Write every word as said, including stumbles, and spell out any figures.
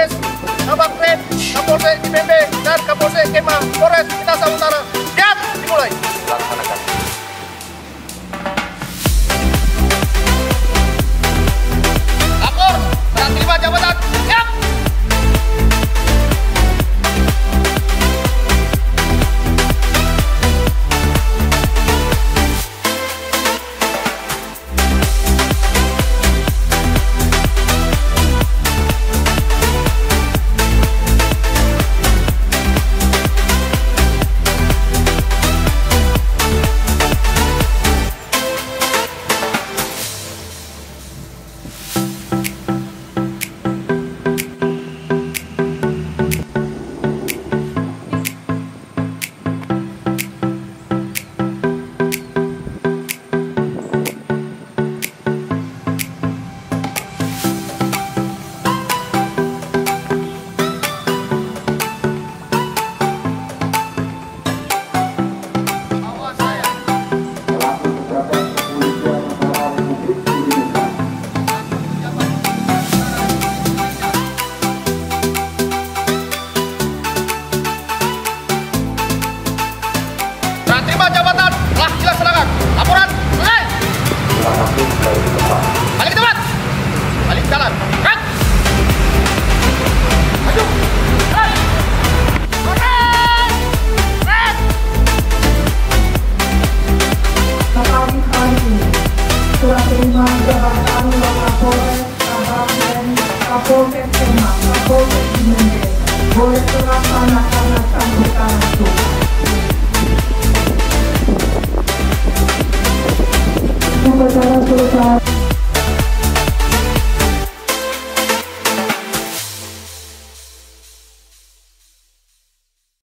Kapolres Kabakren, Kapolsek Cimende, dan Kapolsek Kemah, Polres Minahasa Utara. Siap, dimulai. Laksanakan. Lapor, serah terima jabatan. Siap. Terima jabatan telah dilaksanakan. Laporan selesai. Balik ke tempat. Balik jalan. Kan? Maju. Kan? Kan? Kami hari ini telah terima jabatan Kapolres Kabakren, Kapolsek Kemah, Kapolsek Cimende. Boleh terlaksanakan sambutan Tuhan. Upacara selesai.